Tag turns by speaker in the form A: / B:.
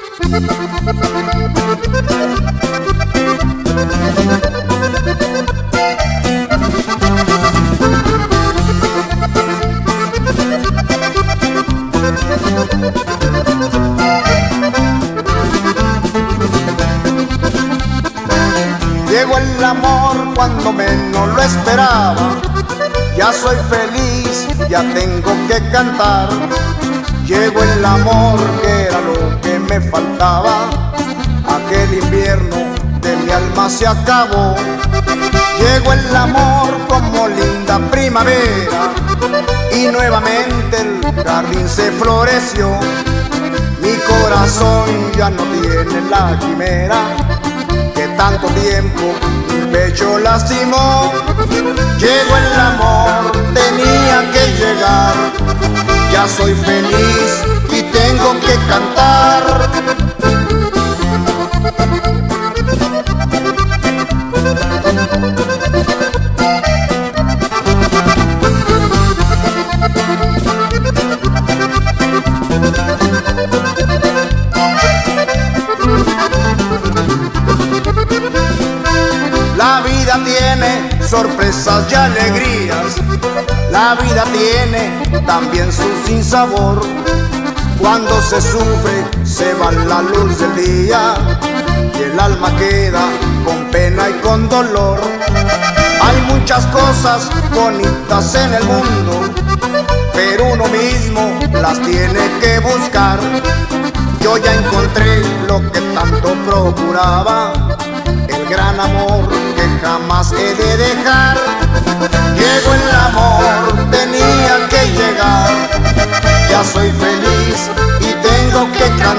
A: Llegó el amor cuando menos lo esperaba. Ya soy feliz, ya tengo que cantar. Llegó el amor que era lo que me faltaba. Aquel invierno de mi alma se acabó. Llegó el amor como linda primavera y nuevamente el jardín se floreció. Mi corazón ya no tiene la quimera que tanto tiempo mi pecho lastimó. Llegó el amor, tenía que llegar. Ya soy feliz y tengo que cantar. La vida tiene sorpresas y alegrías. La vida tiene también su sinsabor. Cuando se sufre se va la luz del día y el alma queda con pena y con dolor. Hay muchas cosas bonitas en el mundo, pero uno mismo las tiene que buscar. Yo ya encontré lo que tanto procuraba, el gran amor que jamás he de dejar. Llegó el amor, tenía que llegar. Ya soy feliz y tengo que cantar.